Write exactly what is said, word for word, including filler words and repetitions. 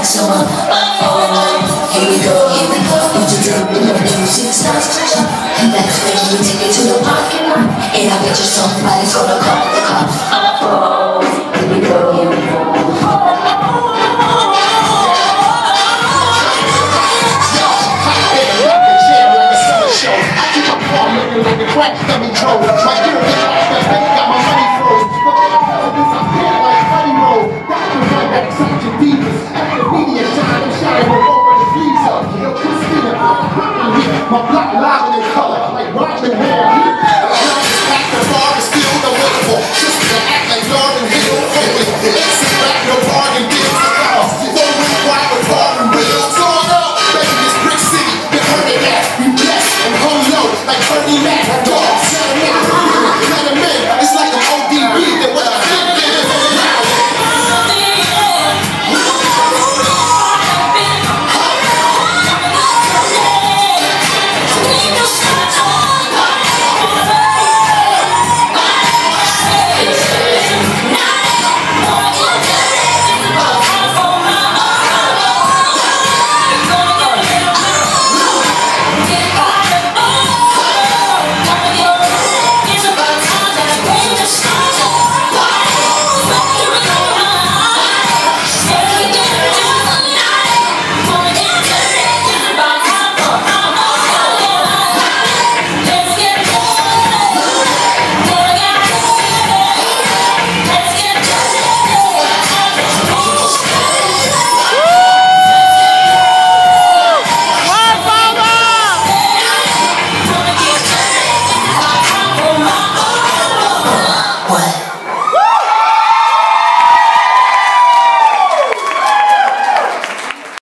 So uh, oh, here we go, here we go. What you do when the music starts to jump? That's when we take it to the parking lot. And I bet you somebody's gonna call the cops. Oh, here we go, here we go. Crack dummy Joe, my girl is off that bank, got my money froze. But this I'm dead like Funny Road. That's the one that excites your divas. After media shine and shine, we'll over the sleeves up. Yo, Christina, I'm here. My black live in color, like Rodman hair. Act the bar is still the wonderful. Sisters act like Lauren Hill.